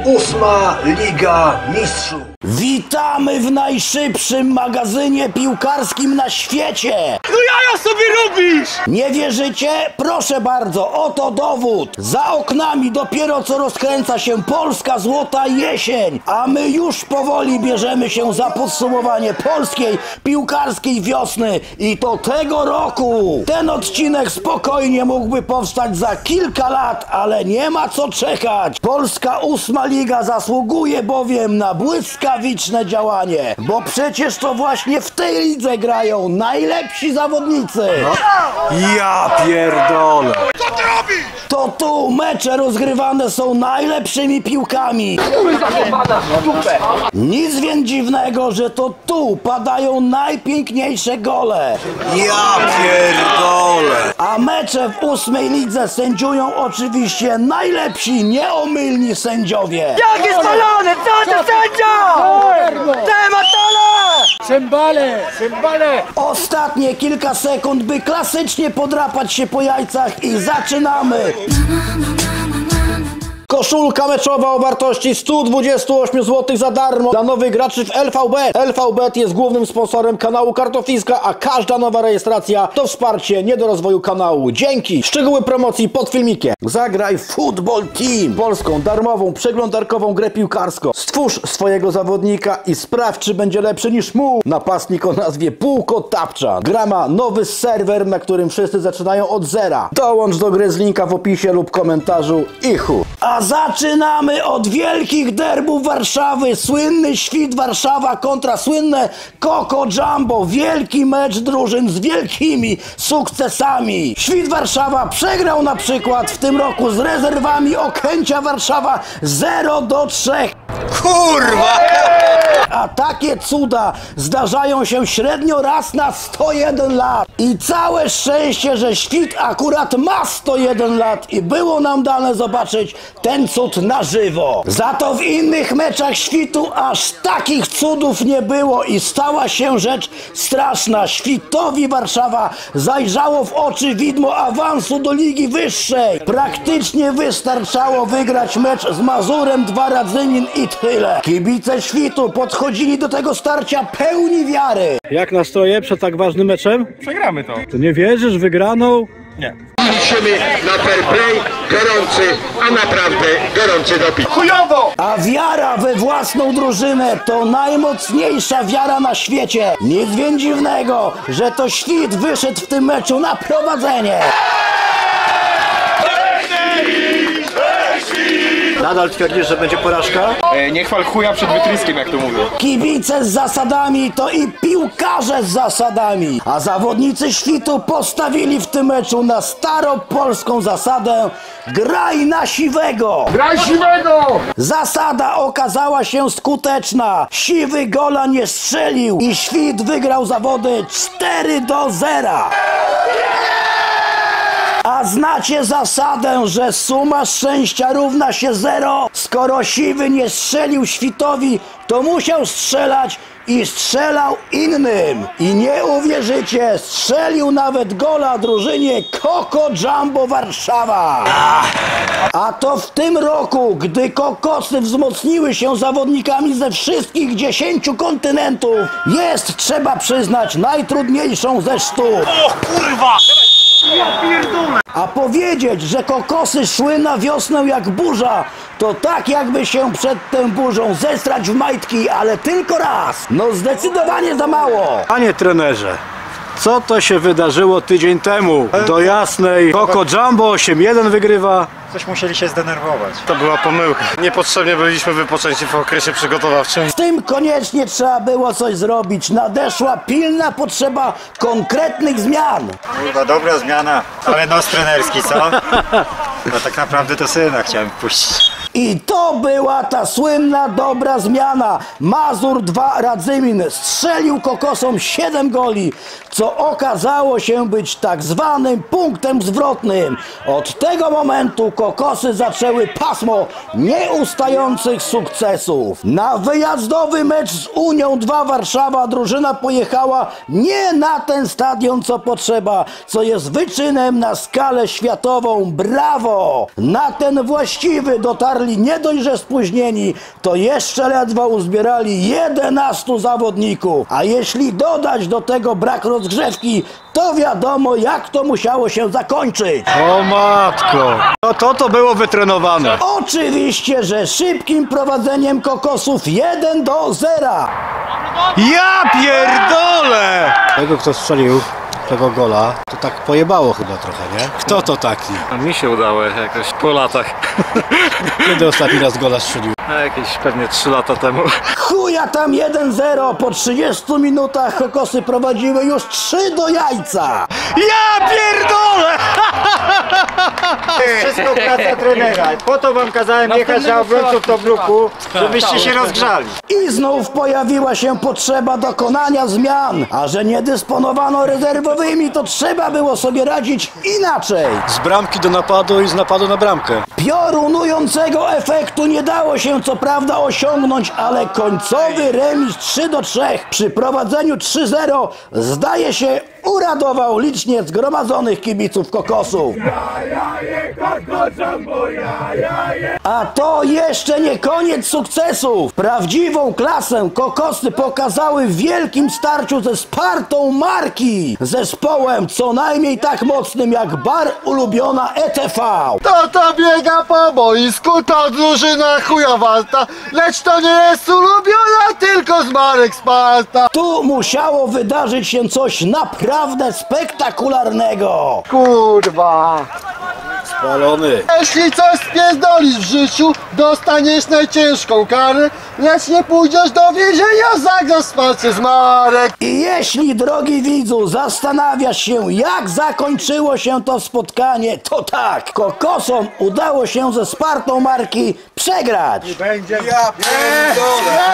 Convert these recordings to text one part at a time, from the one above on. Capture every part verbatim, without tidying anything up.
Ósma Liga Mistrzów. Witamy w najszybszym magazynie piłkarskim na świecie! No jaja sobie robisz! Nie wierzycie? Proszę bardzo, oto dowód! Za oknami dopiero co rozkręca się polska złota jesień, a my już powoli bierzemy się za podsumowanie polskiej piłkarskiej wiosny i to tego roku! Ten odcinek spokojnie mógłby powstać za kilka lat, ale nie ma co czekać! Polska ósma liga zasługuje bowiem na błyskawiczne działanie, bo przecież to właśnie w tej lidze grają najlepsi zawodnicy! Ja pierdolę. Co ty robisz? To tu mecze rozgrywane są najlepszymi piłkami. Nic więc dziwnego, że to tu padają najpiękniejsze gole. Ja pierdolę. A mecze w ósmej lidze sędziują oczywiście najlepsi, nieomylni sędziowie. Jakie spalony! Co ty sędzia? Tematole! Cymbale! Cymbale! Ostatnie kilka sekund, by klasycznie podrapać się po jajcach i zaczynamy! Koszulka meczowa o wartości sto dwadzieścia osiem złotych za darmo dla nowych graczy w L V B. L V B jest głównym sponsorem kanału Kartofliska, a każda nowa rejestracja to wsparcie nie do rozwoju kanału. Dzięki! Szczegóły promocji pod filmikiem. Zagraj Football Team, polską darmową przeglądarkową grę piłkarską. Stwórz swojego zawodnika i sprawdź, czy będzie lepszy niż mu napastnik o nazwie Pułko Tapczan. Gra ma nowy serwer, na którym wszyscy zaczynają od zera. Dołącz do gry z linka w opisie lub komentarzu i chu. A zaczynamy od wielkich derbów Warszawy. Słynny Świt Warszawa kontra słynne Koko Jumbo. Wielki mecz drużyn z wielkimi sukcesami. Świt Warszawa przegrał na przykład w tym roku z rezerwami Okęcia Warszawa zero do trzech. Kurwa! A takie cuda zdarzają się średnio raz na sto jeden lat. I całe szczęście, że Świt akurat ma sto jeden lat i było nam dane zobaczyć ten cud na żywo. Za to w innych meczach Świtu aż takich cudów nie było i stała się rzecz straszna. Świtowi Warszawa zajrzało w oczy widmo awansu do ligi wyższej. Praktycznie wystarczało wygrać mecz z Mazurem dwa Radzymin i tyle. Kibice Świtu podchodzili do tego starcia pełni wiary. Jak nastroje przed tak ważnym meczem? Przegramy to. To nie wierzysz, wygraną? Nie. Liczymy na fair play, gorący, a naprawdę gorący doping. Chujowo! A wiara we własną drużynę to najmocniejsza wiara na świecie. Nic więc dziwnego, że to Świt wyszedł w tym meczu na prowadzenie. Nadal twierdzisz, że będzie porażka? E, nie chwal chuja przed wytryskiem, jak to mówię. Kibice z zasadami to i piłkarze z zasadami. A zawodnicy Świtu postawili w tym meczu na staropolską zasadę graj na siwego. Graj siwego! Zasada okazała się skuteczna. Siwy gola nie strzelił i Świt wygrał zawody cztery do zera. A znacie zasadę, że suma szczęścia równa się zero? Skoro Siwy nie strzelił Świtowi, to musiał strzelać i strzelał innym. I nie uwierzycie, strzelił nawet gola drużynie Koko Jumbo Warszawa. A to w tym roku, gdy kokosy wzmocniły się zawodnikami ze wszystkich dziesięciu kontynentów, jest, trzeba przyznać, najtrudniejszą ze sztuk. O kurwa! A powiedzieć, że kokosy szły na wiosnę jak burza, to tak jakby się przed tą burzą zestrać w majtki, ale tylko raz. No zdecydowanie za mało. Panie trenerze, co to się wydarzyło tydzień temu? Do jasnej Koko Jumbo osiem jeden wygrywa. Coś musieli się zdenerwować. To była pomyłka. Niepotrzebnie byliśmy wypoczęci w okresie przygotowawczym. Z tym koniecznie trzeba było coś zrobić. Nadeszła pilna potrzeba konkretnych zmian. Kurwa, dobra zmiana, ale nos trenerski, co? No tak naprawdę to syna chciałem puścić. I to była ta słynna dobra zmiana. Mazur dwa Radzymin strzelił kokosom siedem goli, co okazało się być tak zwanym punktem zwrotnym. Od tego momentu kokosy zaczęły pasmo nieustających sukcesów. Na wyjazdowy mecz z Unią dwa Warszawa drużyna pojechała nie na ten stadion, co potrzeba, co jest wyczynem na skalę światową. Brawo! Na ten właściwy dotarli dotarli nie dość, że spóźnieni, to jeszcze ledwo uzbierali jedenastu zawodników. A jeśli dodać do tego brak rozgrzewki, to wiadomo, jak to musiało się zakończyć. O matko! No to to było wytrenowane. Oczywiście, że szybkim prowadzeniem kokosów jeden do zera. Ja pierdolę! Tego, kto strzelił tego gola, to tak pojebało chyba trochę, nie? Kto to taki? Mi się udało jakoś po latach. Kiedy ostatni raz gola strzelił? Jakieś pewnie trzy lata temu. Chuja tam jeden zero, po trzydziestu minutach kokosy prowadziły już trzy do jajca. Ja pierdolę! Wszystko praca trenera. Po to wam kazałem jechać na obrońców do bruku, żebyście się rozgrzali. I znów pojawiła się potrzeba dokonania zmian, a że nie dysponowano rezerwowymi, to trzeba było sobie radzić inaczej. Z bramki do napadu i z napadu na bramkę. Piorunującego efektu nie dało się co prawda osiągnąć, ale końcowy remis trzy do trzech przy prowadzeniu trzy zero zdaje się uradował licznie zgromadzonych kibiców kokosów. A to jeszcze nie koniec sukcesów. Prawdziwą klasę kokosy pokazały w wielkim starciu ze Spartą Marki, zespołem co najmniej tak mocnym jak bar ulubiona E T V. To to biega po boisku, to drużyna chujowata, lecz to nie jest ulubiona, tylko Zmarek Sparta. Tu musiało wydarzyć się coś naprawdę spektakularnego. Kurwa. Spalony. Jeśli coś spierdolisz w życiu, dostaniesz najciężką karę, lecz nie pójdziesz do więzienia, zagrasz wsparcie Zmarek. I jeśli, drogi widzu, zastanawiasz się, jak zakończyło się to spotkanie, to tak, kokosom udało się ze Spartą Marki przegrać. Ja pierdolę!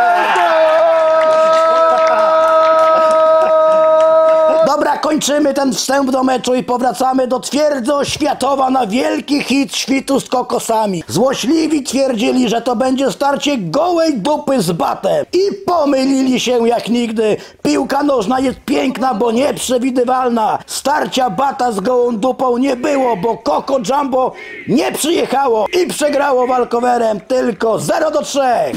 Dobra, kończymy ten wstęp do meczu i powracamy do twierdzy Oświatowa na wielki hit świtu z kokosami. Złośliwi twierdzili, że to będzie starcie gołej dupy z batem. I pomylili się jak nigdy. Piłka nożna jest piękna, bo nieprzewidywalna. Starcia bata z gołą dupą nie było, bo Koko Jumbo nie przyjechało i przegrało walkowerem tylko zero do trzech.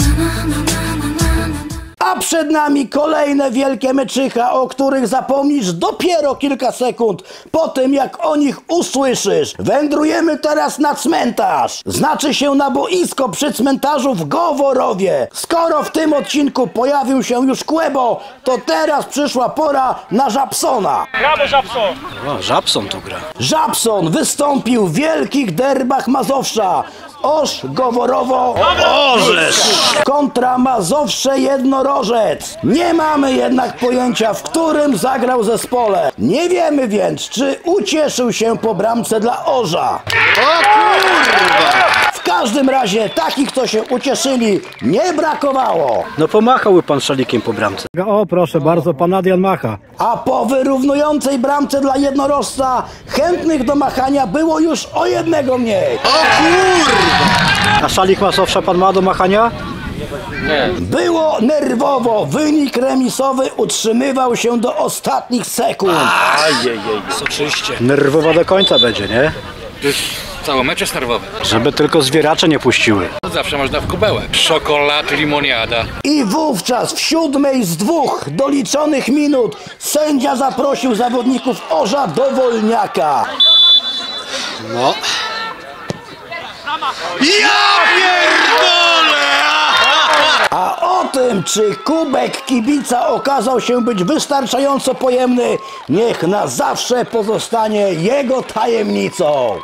A przed nami kolejne wielkie meczycha, o których zapomnisz dopiero kilka sekund po tym, jak o nich usłyszysz. Wędrujemy teraz na cmentarz. Znaczy się na boisko przy cmentarzu w Goworowie. Skoro w tym odcinku pojawił się już Kłebo, to teraz przyszła pora na Żabsona. O, Żabson tu gra. Żabson wystąpił w wielkich derbach Mazowsza. Oż Goworowo Orzesz! kontra Mazowsze Jednorożec. Nie mamy jednak pojęcia, w którym zagrał zespole. Nie wiemy więc, czy ucieszył się po bramce dla Orza. O kurwa. W każdym razie takich, co się ucieszyli, nie brakowało. No pomachałby pan szalikiem po bramce. O proszę bardzo, pan Adrian macha. A po wyrównującej bramce dla jednorożca chętnych do machania było już o jednego mniej. A szalik Mazowsza pan ma do machania? Było nerwowo, wynik remisowy utrzymywał się do ostatnich sekund. Soczyście. Nerwowa do końca będzie, nie? Cały mecz jest nerwowy. Żeby tylko zwieracze nie puściły. Zawsze można w kubełek. Czokolad, limoniada. I wówczas w siódmej z dwóch doliczonych minut sędzia zaprosił zawodników Orza do wolniaka. No. Ja pierdolę! A o tym, czy kubek kibica okazał się być wystarczająco pojemny, niech na zawsze pozostanie jego tajemnicą.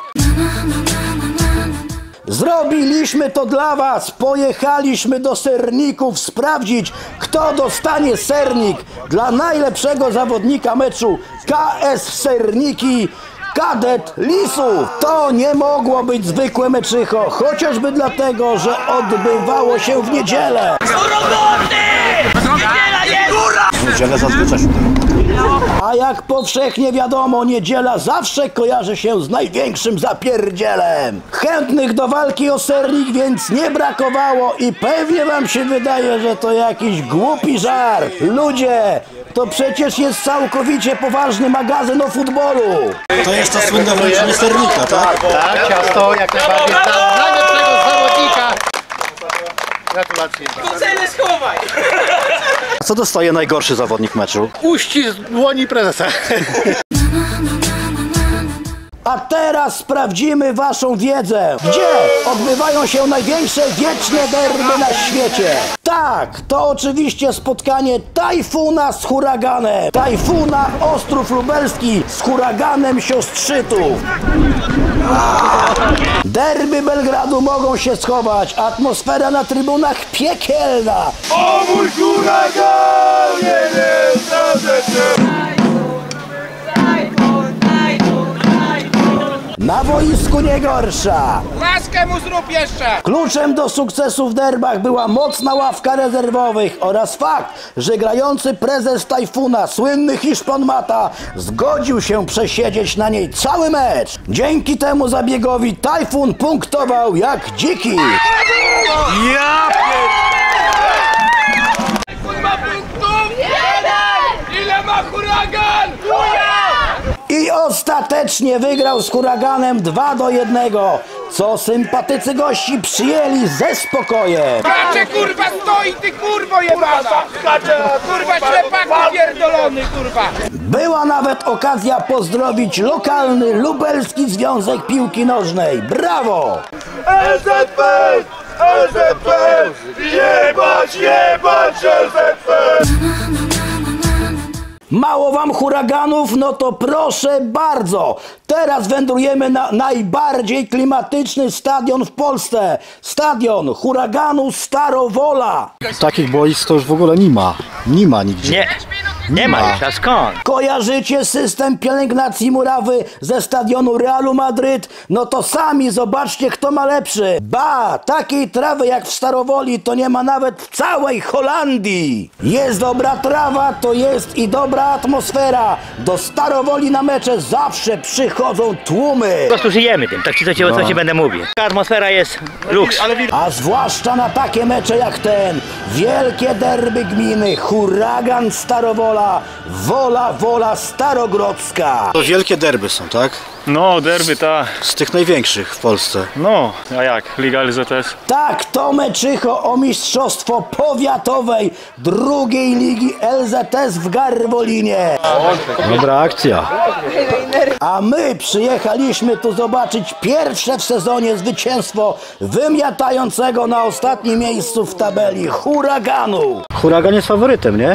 Zrobiliśmy to dla was, pojechaliśmy do serników sprawdzić, kto dostanie sernik dla najlepszego zawodnika meczu K S Serniki, Kadet Lisów. To nie mogło być zwykłe meczycho, chociażby dlatego, że odbywało się w niedzielę. Niedzielę zazwyczaj się do roboty. A jak powszechnie wiadomo, niedziela zawsze kojarzy się z największym zapierdzielem. Chętnych do walki o sernik więc nie brakowało i pewnie wam się wydaje, że to jakiś głupi żart. Ludzie, To przecież jest całkowicie poważny magazyn o futbolu. To jest to słynne wręczenie sternika, tak? Tak, ciasto jak najbardziej dla najlepszego zawodnika. Gratulacje. A co dostaje najgorszy zawodnik meczu? Uścisk dłoni prezesa. A teraz sprawdzimy waszą wiedzę. Gdzie odbywają się największe wieczne derby na świecie? Tak, to oczywiście spotkanie Tajfuna z Huraganem. Tajfuna Ostrów Lubelski z Huraganem Siostrzytów. Derby Belgradu mogą się schować. Atmosfera na trybunach piekielna. O mój huragan! Nie wiem, Na boisku nie gorsza. Laskę mu zrób jeszcze! Kluczem do sukcesu w derbach była mocna ławka rezerwowych oraz fakt, że grający prezes Tajfuna, słynny Hiszpan Mata, zgodził się przesiedzieć na niej cały mecz. Dzięki temu zabiegowi Tajfun punktował jak dziki. Ja Ma punktów! Jeden! Ile ma huragan? I ostatecznie wygrał z Huraganem dwa do jednego, co sympatycy gości przyjęli ze spokojem. Skacze kurwa stoi, ty kurwo jebana! Kurwa ślepaku pierdolony kurwa! Była nawet okazja pozdrowić lokalny lubelski związek piłki nożnej. Brawo! L Z P! L Z P! Jebać, jebać L Z P! Mało wam huraganów? No to proszę bardzo. Teraz wędrujemy na najbardziej klimatyczny stadion w Polsce. Stadion Huraganu Starowola. Takich boisk to już w ogóle nie ma. Nie ma nigdzie. Nie, nie ma już, a skąd? Kojarzycie system pielęgnacji murawy ze stadionu Realu Madryt? No to sami zobaczcie, kto ma lepszy. Ba, takiej trawy jak w Starowoli to nie ma nawet w całej Holandii. Jest dobra trawa, to jest i dobra atmosfera. Do Starowoli na mecze zawsze przychodzą tłumy. Po prostu żyjemy tym, tak ci co ci, co ci będę mówił. Atmosfera jest luks. A zwłaszcza na takie mecze jak ten. Wielkie derby gminy, Huragan Starowola, Wola Wola Starogrodzka. To wielkie derby są, tak? No, derby, ta. Z tych największych w Polsce. No, a jak? Liga L Z S? Tak, to meczycho o mistrzostwo powiatowej drugiej ligi L Z S w Garwolinie. Dobra akcja. A my przyjechaliśmy tu zobaczyć pierwsze w sezonie zwycięstwo wymiatającego na ostatnim miejscu w tabeli Huraganu. Huragan jest faworytem, nie?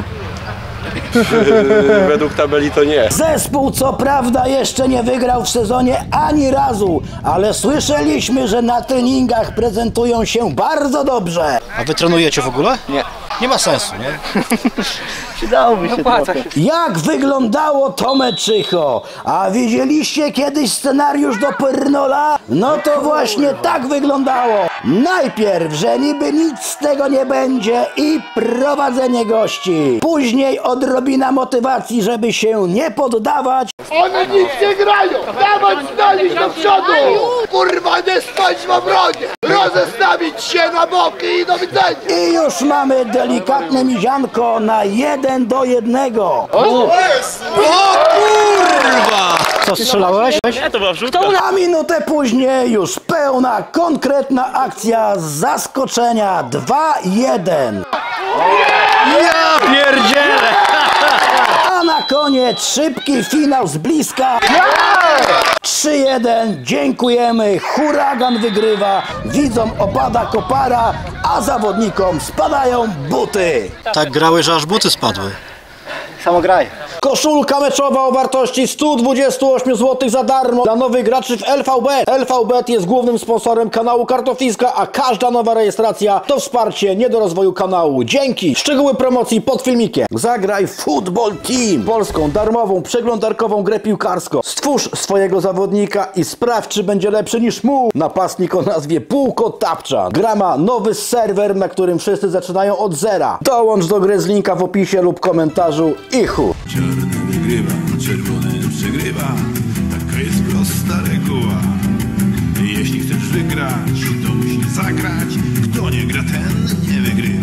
Według tabeli to nie. Zespół co prawda jeszcze nie wygrał w sezonie ani razu, ale słyszeliśmy, że na treningach prezentują się bardzo dobrze. A wy trenujecie w ogóle? Nie. Nie ma sensu, nie? Przydałoby się trochę. Jak wyglądało to meczycho? A widzieliście kiedyś scenariusz do Pyrnola? No to właśnie tak wyglądało. Najpierw, że niby nic z tego nie będzie i prowadzenie gości. Później odrobina motywacji, żeby się nie poddawać. One nic nie grają! Dawać z nich do przodu! Kurwa, nie stać w obronie! Rozestawić się na boki i do widzenia! I już mamy delikatne mizianko na jeden do jednego. O kurwa! Co strzelałeś? Nie, to była wrzutka. A minutę później już pełna, konkretna akcja z zaskoczenia. dwa jeden. Ja pierdzielę! A na koniec szybki finał z bliska. trzy jeden. Dziękujemy. Huragan wygrywa. Widzom opada kopara, a zawodnikom spadają buty. Tak grały, że aż buty spadły. Samo graj. Koszulka meczowa o wartości sto dwadzieścia osiem złotych za darmo dla nowych graczy w L V B. L V B jest głównym sponsorem kanału Kartofiska, a każda nowa rejestracja to wsparcie nie do rozwoju kanału. Dzięki! Szczegóły promocji pod filmikiem. Zagraj Football Team, polską darmową przeglądarkową grę piłkarską. Stwórz swojego zawodnika i sprawdź, czy będzie lepszy niż mu. Napastnik o nazwie Pułko Tapczan. Gra ma nowy serwer, na którym wszyscy zaczynają od zera. Dołącz do gry z linka w opisie lub komentarzu. Ichu! Czarny wygrywa, czerwony przegrywa. Taka jest prosta reguła. Jeśli chcesz wygrać, to musisz zagrać. Kto nie gra, ten nie wygrywa.